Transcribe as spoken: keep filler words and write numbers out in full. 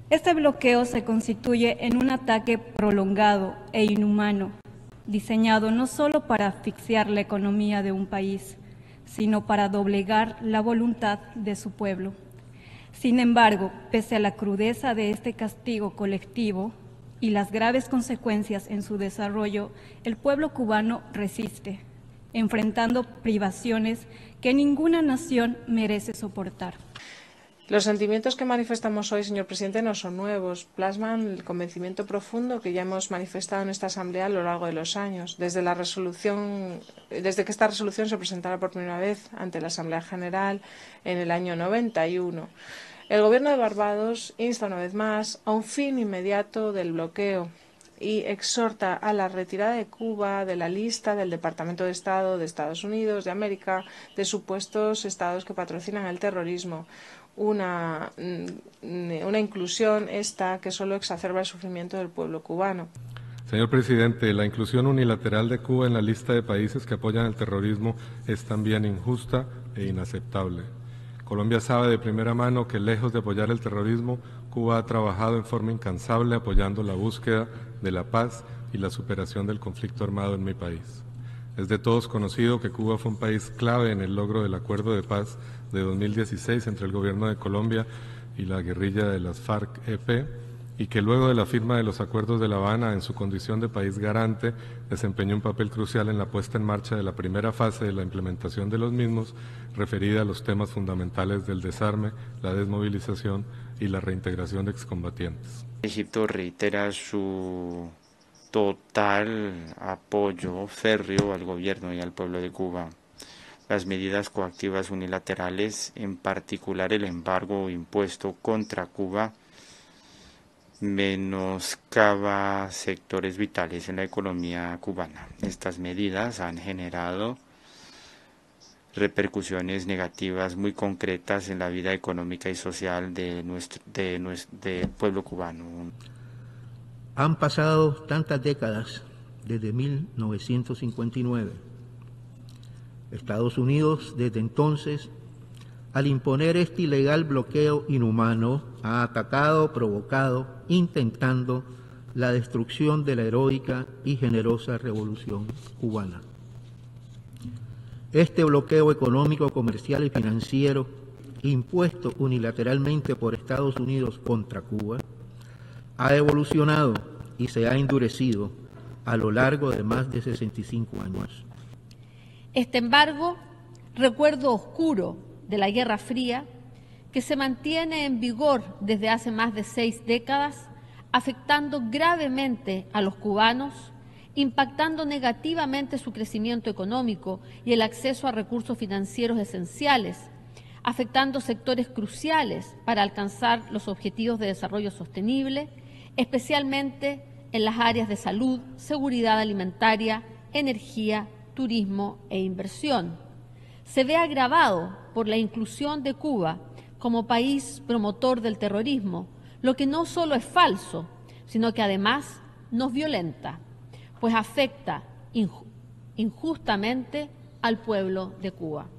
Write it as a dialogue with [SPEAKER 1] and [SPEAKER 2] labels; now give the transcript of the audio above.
[SPEAKER 1] Este bloqueo se constituye en un ataque prolongado e inhumano, diseñado no solo para asfixiar la economía de un país, sino para doblegar la voluntad de su pueblo. Sin embargo, pese a la crudeza de este castigo colectivo y las graves consecuencias en su desarrollo, el pueblo cubano resiste, enfrentando privaciones que ninguna nación merece soportar.
[SPEAKER 2] Los sentimientos que manifestamos hoy, señor presidente, no son nuevos. Plasman el convencimiento profundo que ya hemos manifestado en esta Asamblea a lo largo de los años, desde la resolución, desde que esta resolución se presentara por primera vez ante la Asamblea General en el año noventa y uno. El Gobierno de Barbados insta una vez más a un fin inmediato del bloqueo y exhorta a la retirada de Cuba de la lista del Departamento de Estado de Estados Unidos de América de supuestos estados que patrocinan el terrorismo. Una, una inclusión esta que solo exacerba el sufrimiento del pueblo cubano.
[SPEAKER 3] Señor presidente, la inclusión unilateral de Cuba en la lista de países que apoyan el terrorismo es también injusta e inaceptable. Colombia sabe de primera mano que, lejos de apoyar el terrorismo, Cuba ha trabajado en forma incansable apoyando la búsqueda de la paz y la superación del conflicto armado en mi país. Es de todos conocido que Cuba fue un país clave en el logro del acuerdo de paz de dos mil dieciséis entre el gobierno de Colombia y la guerrilla de las FARC-E P, y que luego de la firma de los acuerdos de La Habana, en su condición de país garante, desempeñó un papel crucial en la puesta en marcha de la primera fase de la implementación de los mismos, referida a los temas fundamentales del desarme, la desmovilización y la reintegración de excombatientes.
[SPEAKER 4] Egipto reitera su total apoyo férreo al gobierno y al pueblo de Cuba. Las medidas coactivas unilaterales, en particular el embargo impuesto contra Cuba, menoscaba sectores vitales en la economía cubana. Estas medidas han generado repercusiones negativas muy concretas en la vida económica y social de nuestro, de nuestro del pueblo cubano.
[SPEAKER 5] Han pasado tantas décadas desde mil novecientos cincuenta y nueve. Estados Unidos, desde entonces, al imponer este ilegal bloqueo inhumano, ha atacado, provocado, intentando la destrucción de la heroica y generosa revolución cubana. Este bloqueo económico, comercial y financiero, impuesto unilateralmente por Estados Unidos contra Cuba, ha evolucionado y se ha endurecido a lo largo de más de sesenta y cinco años.
[SPEAKER 6] Este embargo, recuerdo oscuro de la Guerra Fría, que se mantiene en vigor desde hace más de seis décadas, afectando gravemente a los cubanos, impactando negativamente su crecimiento económico y el acceso a recursos financieros esenciales, afectando sectores cruciales para alcanzar los objetivos de desarrollo sostenible, especialmente en las áreas de salud, seguridad alimentaria, energía, turismo e inversión. Se ve agravado por la inclusión de Cuba como país promotor del terrorismo, lo que no solo es falso, sino que además nos violenta, pues afecta injustamente al pueblo de Cuba.